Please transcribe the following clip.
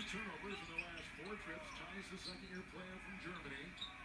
turnovers in the last 4 trips. Tice, the second-year player from Germany.